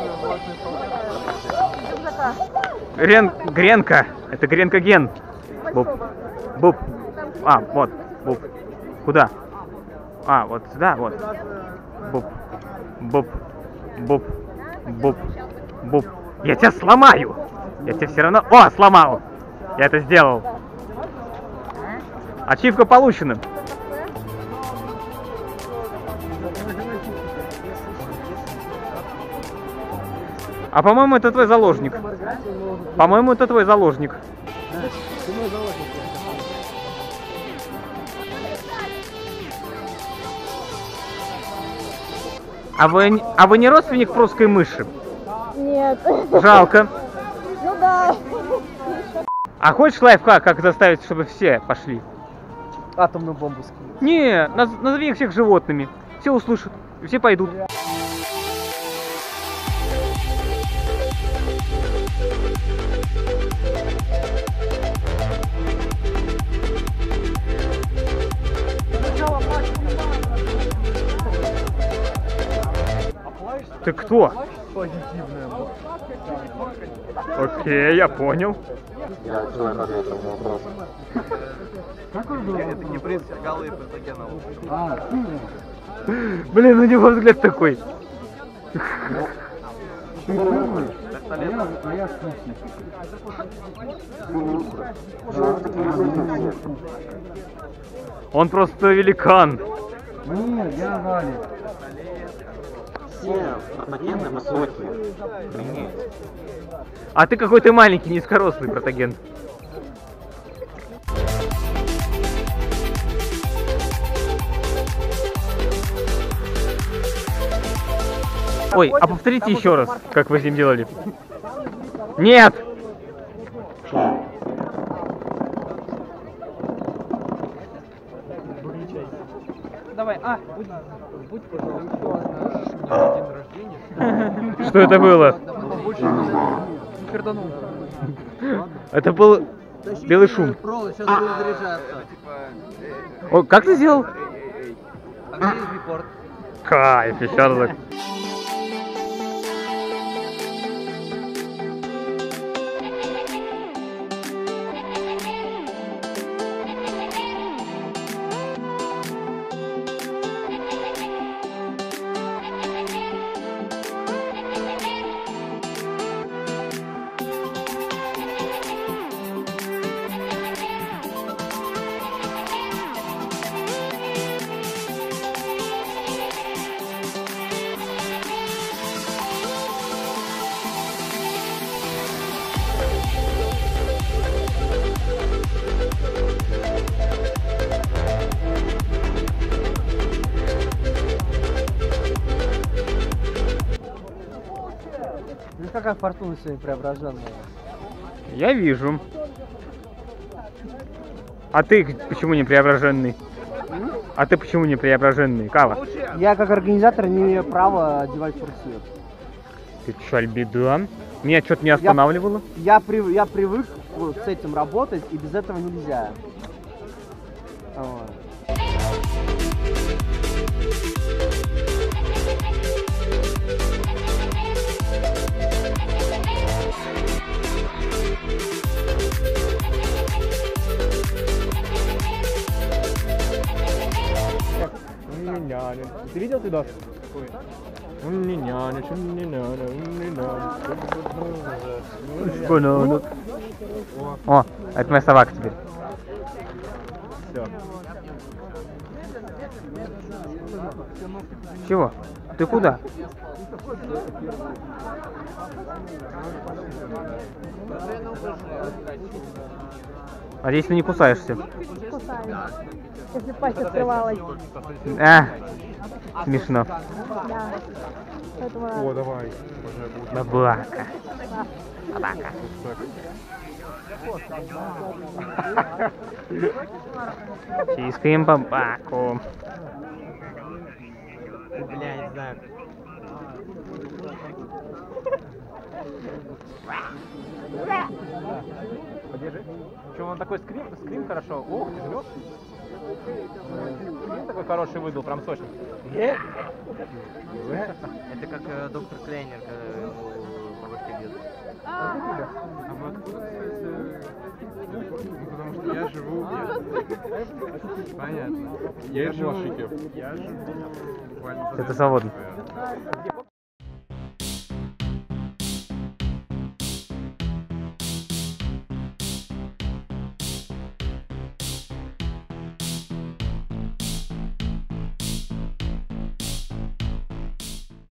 Гренка. Это Гренка-ген. Буб. Буб. А, вот. Буб. Куда? А, вот сюда, вот. Буб. Буб. Буб. Буб. Буб. Я тебя сломаю! Я тебя все равно... О, сломал! Я это сделал. Ачивка получена. А по-моему, это твой заложник. По-моему, это твой заложник. А вы не родственник прусской мыши? Нет. Жалко. Ну да. А хочешь лайфхак, как заставить, чтобы все пошли? Атомную бомбу скинуть. Не, назови их всех животными. Все услышат, все пойдут. Ты кто? Позитивная. Окей, я понял. Я человек ответил на вопрос. Это не принц Сергалы и патогенов. Блин, у него взгляд такой. Он просто великан. Нет, я Валя. Все патогены высокие. А ты какой-то маленький, низкорослый протоген. Ой, а повторите еще раз, как вы с ним делали. Нет! Давай, будь пожалуйста, день рождения. Что это было? Перданул. Это был белый шум. Провод, сейчас будет заряжаться. О, как ты сделал? А где есть репорт? Кайф, еще разок. Ну какая фортуна сегодня преображенная. Я вижу. А ты почему не преображенный? А ты почему не преображенный? Кава? Я как организатор не имею права одевать фурсет. Ты чё, альбеда? Меня что-то не останавливало? Я привык вот с этим работать, и без этого нельзя. Вот. Ты видел, ты Даш? О, это моя собака теперь. Все. Чего? Ты куда? Надеюсь, ты не кусаешься. Кусаю. Если пасть открывалась. А, смешно. Да. Поэтому О, давай. Собака. Собака. Чискаем собаку. Бля, не знаю. Подержи. Что, он такой скрим хорошо? Ох, ты жмешь? Скрим такой хороший выдал, прям сочный. Это как доктор Клейнер, когда А вы откуда, кстати? Ну, потому что я живу... Понятно. Я живу буквально... Это свободно.